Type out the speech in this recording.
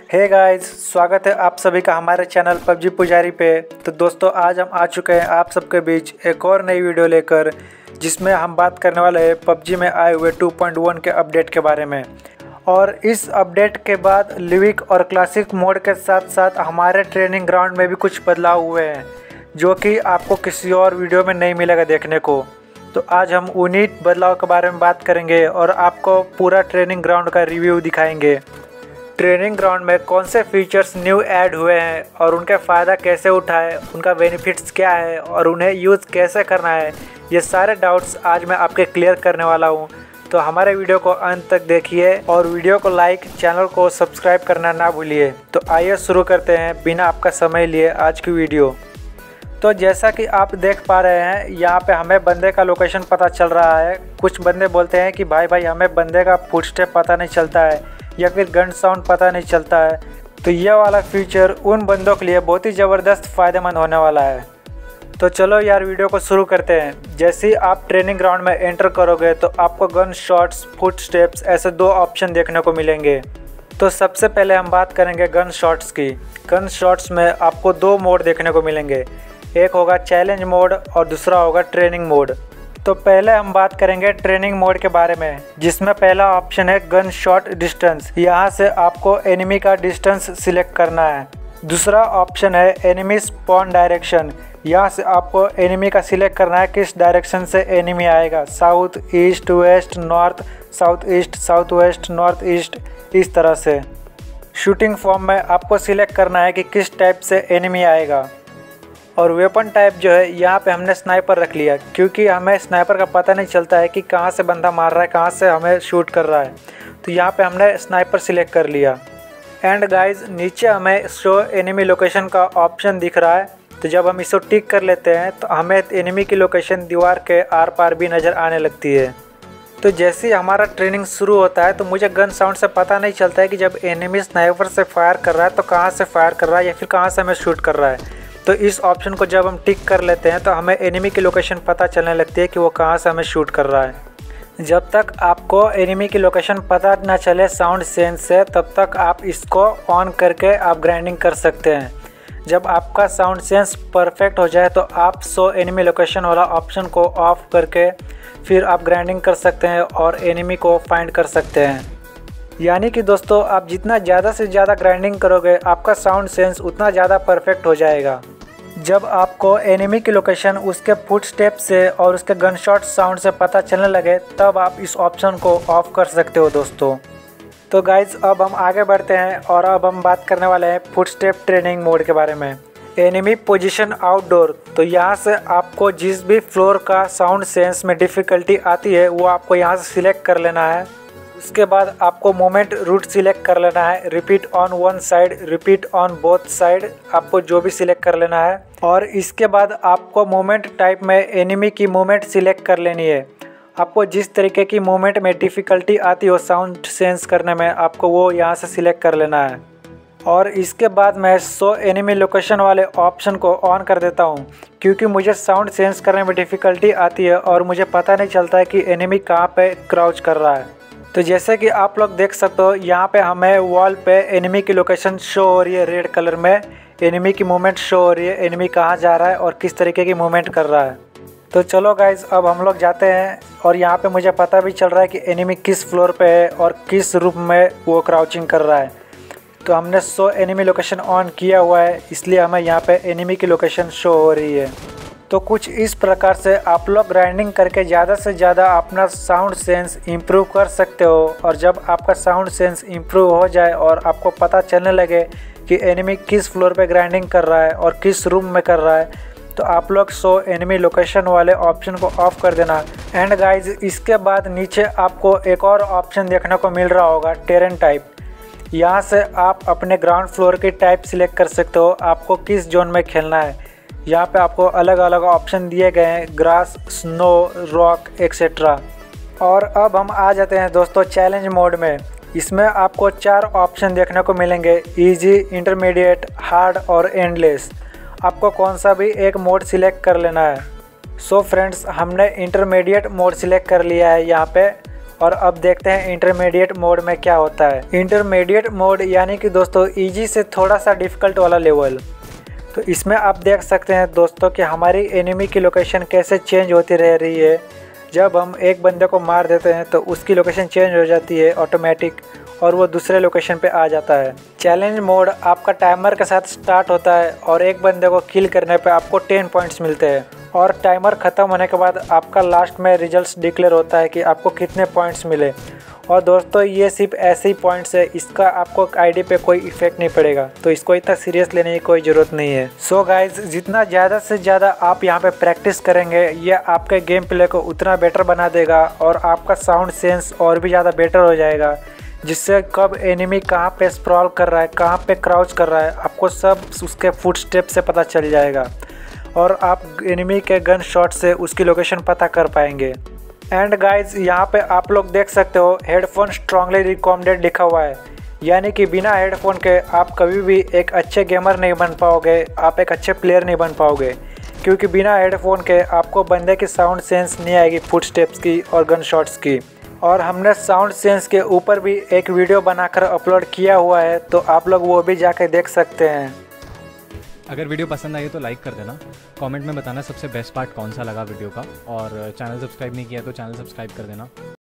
Hey guys, स्वागत है आप सभी का हमारे चैनल पबजी पुजारी पे। तो दोस्तों, आज हम आ चुके हैं आप सबके बीच एक और नई वीडियो लेकर, जिसमें हम बात करने वाले हैं पबजी में आए हुए 2.1 के अपडेट के बारे में। और इस अपडेट के बाद लिविक और क्लासिक मोड के साथ साथ हमारे ट्रेनिंग ग्राउंड में भी कुछ बदलाव हुए हैं, जो कि आपको किसी और वीडियो में नहीं मिलेगा देखने को। तो आज हम उन्हीं बदलाव के बारे में बात करेंगे और आपको पूरा ट्रेनिंग ग्राउंड का रिव्यू दिखाएंगे। ट्रेनिंग ग्राउंड में कौन से फीचर्स न्यू ऐड हुए हैं और उनका फ़ायदा कैसे उठाएं, उनका बेनिफिट्स क्या है और उन्हें यूज़ कैसे करना है, ये सारे डाउट्स आज मैं आपके क्लियर करने वाला हूं। तो हमारे वीडियो को अंत तक देखिए और वीडियो को लाइक, चैनल को सब्सक्राइब करना ना भूलिए। तो आइए शुरू करते हैं बिना आपका समय लिए आज की वीडियो। तो जैसा कि आप देख पा रहे हैं, यहाँ पे हमें बंदे का लोकेशन पता चल रहा है। कुछ बंदे बोलते हैं कि भाई हमें बंदे का फुटस्टेप पता नहीं चलता है या फिर गन साउंड पता नहीं चलता है। तो यह वाला फीचर उन बंदों के लिए बहुत ही ज़बरदस्त फ़ायदेमंद होने वाला है। तो चलो यार, वीडियो को शुरू करते हैं। जैसे ही आप ट्रेनिंग ग्राउंड में एंटर करोगे तो आपको गन शॉट्स, फुट स्टेप्स ऐसे दो ऑप्शन देखने को मिलेंगे। तो सबसे पहले हम बात करेंगे गन शॉट्स की। गन शॉट्स में आपको दो मोड देखने को मिलेंगे, एक होगा चैलेंज मोड और दूसरा होगा ट्रेनिंग मोड। तो पहले हम बात करेंगे ट्रेनिंग मोड के बारे में, जिसमें पहला ऑप्शन है गन शॉट डिस्टेंस। यहाँ से आपको एनिमी का डिस्टेंस सिलेक्ट करना है। दूसरा ऑप्शन है एनिमी स्पॉन डायरेक्शन। यहाँ से आपको एनिमी का सिलेक्ट करना है किस डायरेक्शन से एनिमी आएगा, south east, west, north, south east, south west, north east, इस तरह से। शूटिंग फॉर्म में आपको सिलेक्ट करना है कि किस टाइप से एनिमी आएगा। और वेपन टाइप जो है, यहाँ पे हमने स्नाइपर रख लिया, क्योंकि हमें स्नाइपर का पता नहीं चलता है कि कहाँ से बंदा मार रहा है, कहाँ से हमें शूट कर रहा है। तो यहाँ पे हमने स्नाइपर सिलेक्ट कर लिया। एंड गाइस, नीचे हमें शो एनिमी लोकेशन का ऑप्शन दिख रहा है। तो जब हम इसको टिक कर लेते हैं तो हमें एनिमी की लोकेशन दीवार के आर पार भी नज़र आने लगती है। तो जैसे ही हमारा ट्रेनिंग शुरू होता है तो मुझे गन साउंड से पता नहीं चलता है कि जब एनिमी स्नाइपर से फायर कर रहा है तो कहाँ से फायर कर रहा है या फिर कहाँ से हमें शूट कर रहा है। तो इस ऑप्शन को जब हम टिक कर लेते हैं तो हमें एनिमी की लोकेशन पता चलने लगती है कि वो कहाँ से हमें शूट कर रहा है। जब तक आपको एनिमी की लोकेशन पता ना चले साउंड सेंस से, तब तक आप इसको ऑन करके आप ग्राइंडिंग कर सकते हैं। जब आपका साउंड सेंस परफेक्ट हो जाए तो आप शो एनिमी लोकेशन वाला ऑप्शन को ऑफ करके फिर आप ग्राइंडिंग कर सकते हैं और एनिमी को फाइंड कर सकते हैं। यानी कि दोस्तों, आप जितना ज़्यादा से ज़्यादा ग्राइंडिंग करोगे, आपका साउंड सेंस उतना ज़्यादा परफेक्ट हो जाएगा। जब आपको एनिमी की लोकेशन उसके फुट स्टेप से और उसके गन शॉट साउंड से पता चलने लगे, तब आप इस ऑप्शन को ऑफ कर सकते हो दोस्तों। तो गाइज, अब हम आगे बढ़ते हैं और अब हम बात करने वाले हैं फुट स्टेप ट्रेनिंग मोड के बारे में। Enemy position outdoor. तो यहाँ से आपको जिस भी फ्लोर का साउंड सेंस में डिफ़िकल्टी आती है वो आपको यहाँ से सिलेक्ट कर लेना है। उसके बाद आपको मोमेंट रूट सिलेक्ट कर लेना है। Repeat on one side, repeat on both side, आपको जो भी सिलेक्ट कर लेना है। और इसके बाद आपको मोमेंट टाइप में एनिमी की मूवमेंट सिलेक्ट कर लेनी है। आपको जिस तरीके की मूवमेंट में डिफ़िकल्टी आती हो साउंड सेंस करने में, आपको वो यहाँ से सिलेक्ट कर लेना है। और इसके बाद मैं शो एनिमी लोकेशन वाले ऑप्शन को ऑन कर देता हूँ, क्योंकि मुझे साउंड सेंस करने में डिफ़िकल्टी आती है और मुझे पता नहीं चलता है कि एनिमी कहाँ पे क्राउच कर रहा है। तो जैसे कि आप लोग देख सकते हो, यहाँ पे हमें वॉल पे एनिमी की लोकेशन शो हो रही है, रेड कलर में एनिमी की मूवमेंट शो हो रही है, एनिमी कहाँ जा रहा है और किस तरीके की मूवमेंट कर रहा है। तो चलो गाइज, अब हम लोग जाते हैं और यहाँ पे मुझे पता भी चल रहा है कि एनिमी किस फ्लोर पे है और किस रूम में वो क्राउचिंग कर रहा है। तो हमने शो एनिमी लोकेशन ऑन किया हुआ है, इसलिए हमें यहाँ पे एनिमी की लोकेशन शो हो रही है। तो कुछ इस प्रकार से आप लोग ग्राइंडिंग करके ज़्यादा से ज़्यादा अपना साउंड सेंस इम्प्रूव कर सकते हो। और जब आपका साउंड सेंस इम्प्रूव हो जाए और आपको पता चलने लगे कि एनिमी किस फ्लोर पे ग्राइंडिंग कर रहा है और किस रूम में कर रहा है, तो आप लोग शो एनिमी लोकेशन वाले ऑप्शन को ऑफ कर देना। एंड गाइज, इसके बाद नीचे आपको एक और ऑप्शन देखने को मिल रहा होगा, टेरेन टाइप। यहाँ से आप अपने ग्राउंड फ्लोर की टाइप सिलेक्ट कर सकते हो, आपको किस जोन में खेलना है। यहाँ पे आपको अलग अलग ऑप्शन दिए गए हैं, ग्रास, स्नो, रॉक एक्सेट्रा। और अब हम आ जाते हैं दोस्तों चैलेंज मोड में। इसमें आपको 4 ऑप्शन देखने को मिलेंगे, इजी, इंटरमीडिएट, हार्ड और एंडलेस। आपको कौन सा भी एक मोड सिलेक्ट कर लेना है। सो फ्रेंड्स, हमने इंटरमीडिएट मोड सिलेक्ट कर लिया है यहाँ पे। और अब देखते हैं इंटरमीडिएट मोड में क्या होता है। इंटरमीडिएट मोड यानी कि दोस्तों इजी से थोड़ा सा डिफ़िकल्ट वाला लेवल। तो इसमें आप देख सकते हैं दोस्तों कि हमारी एनिमी की लोकेशन कैसे चेंज होती रह रही है। जब हम एक बंदे को मार देते हैं तो उसकी लोकेशन चेंज हो जाती है ऑटोमेटिक और वो दूसरे लोकेशन पे आ जाता है। चैलेंज मोड आपका टाइमर के साथ स्टार्ट होता है और एक बंदे को किल करने पे आपको 10 पॉइंट्स मिलते हैं और टाइमर ख़त्म होने के बाद आपका लास्ट में रिजल्ट्स डिक्लेयर होता है कि आपको कितने पॉइंट्स मिले। और दोस्तों ये सिर्फ ऐसे ही पॉइंट्स है, इसका आपको आईडी पे कोई इफेक्ट नहीं पड़ेगा, तो इसको इतना सीरियस लेने की कोई ज़रूरत नहीं है। सो गाइज, जितना ज़्यादा से ज़्यादा आप यहाँ पे प्रैक्टिस करेंगे ये आपके गेम प्ले को उतना बेटर बना देगा और आपका साउंड सेंस और भी ज़्यादा बेटर हो जाएगा, जिससे कब एनिमी कहाँ पे स्प्रॉल कर रहा है, कहाँ पे क्राउच कर रहा है, आपको सब उसके फुट स्टेप से पता चल जाएगा और आप एनिमी के गन शॉट से उसकी लोकेशन पता कर पाएंगे। एंड गाइज, यहाँ पे आप लोग देख सकते हो हेडफोन स्ट्रांगली रिकमेंडेड लिखा हुआ है, यानी कि बिना हेडफोन के आप कभी भी एक अच्छे गेमर नहीं बन पाओगे, आप एक अच्छे प्लेयर नहीं बन पाओगे, क्योंकि बिना हेडफोन के आपको बंदे की साउंड सेंस नहीं आएगी फुट स्टेप्स की और गन शॉट्स की। और हमने साउंड सेंस के ऊपर भी एक वीडियो बनाकर अपलोड किया हुआ है, तो आप लोग वो भी जाके देख सकते हैं। अगर वीडियो पसंद आई तो लाइक कर देना, कमेंट में बताना सबसे बेस्ट पार्ट कौन सा लगा वीडियो का, और चैनल सब्सक्राइब नहीं किया तो चैनल सब्सक्राइब कर देना।